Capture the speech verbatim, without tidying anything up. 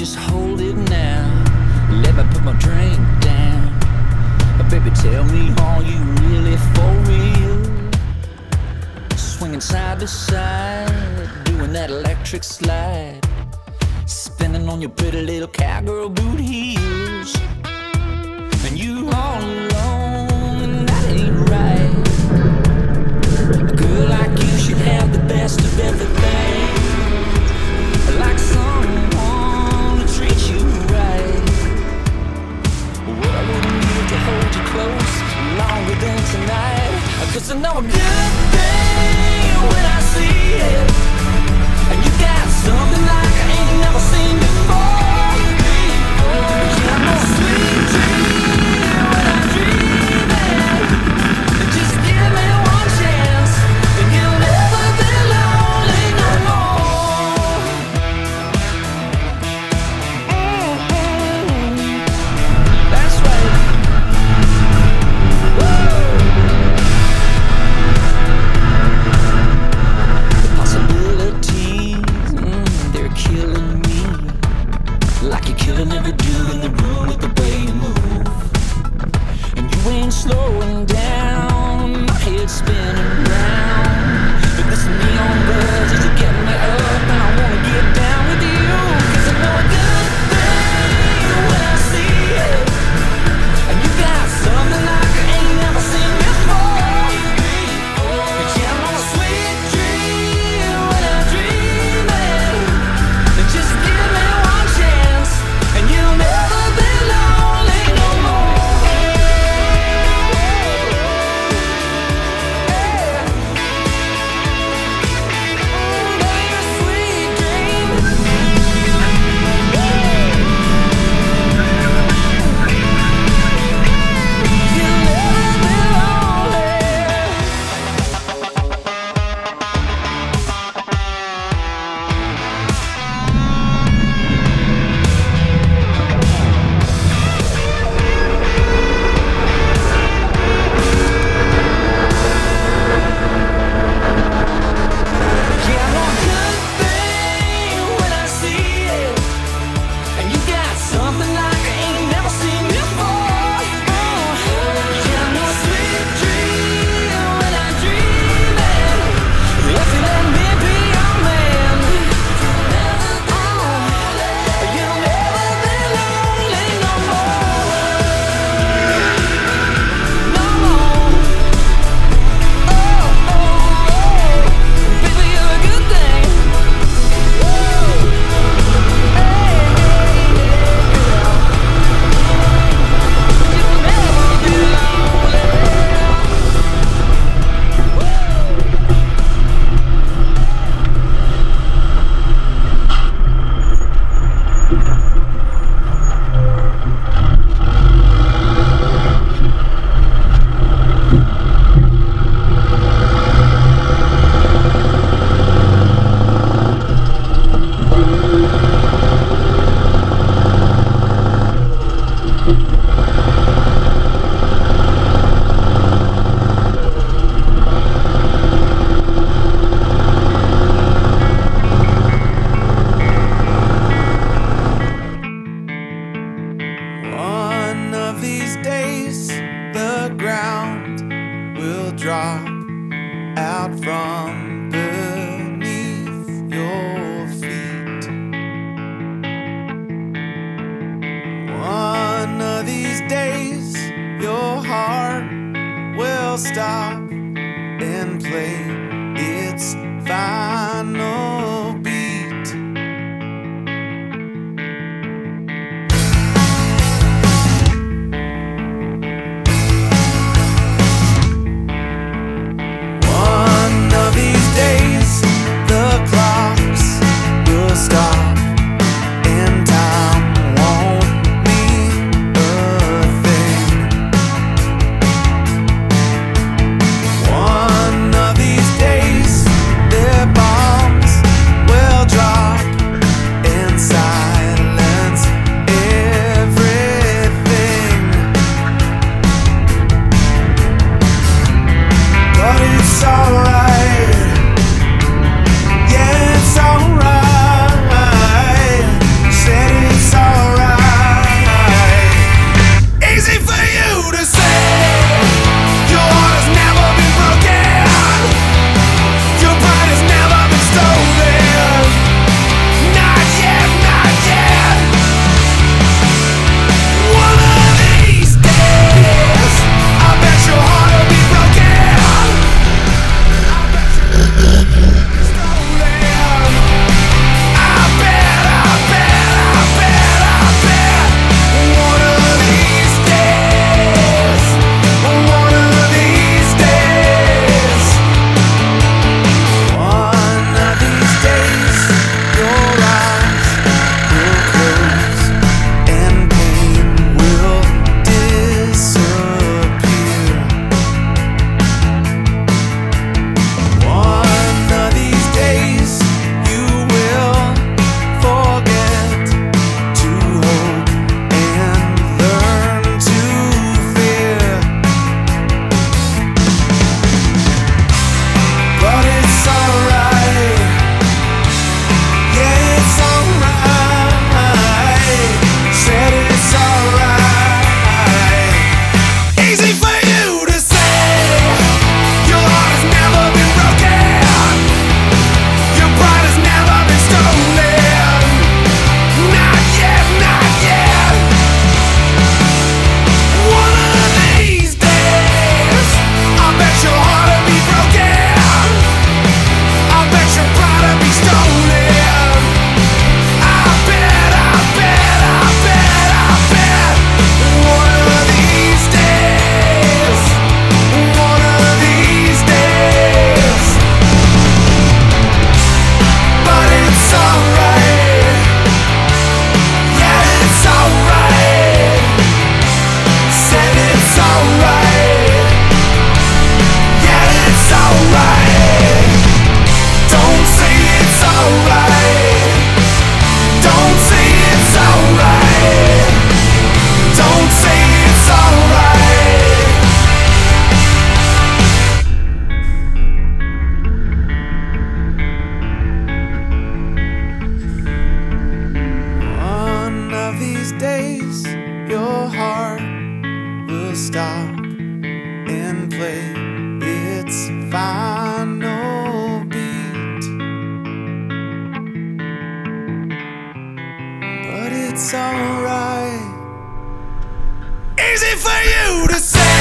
just hold it now. Let me put my drink down. Baby, tell me, are you really for real? Swinging side to side, doing that electric slide, spinning on your pretty little cowgirl boot heels. And you all alone, and that ain't right. A girl like you should have the best of everything, like someone to treat you right. What I wouldn't do to hold you close longer than tonight, 'cause I know a good thing when I see it. And you got something like I ain't never seen before. Yeah, I'm a sweet dream when I dream it. it's alright. Easy for you to say.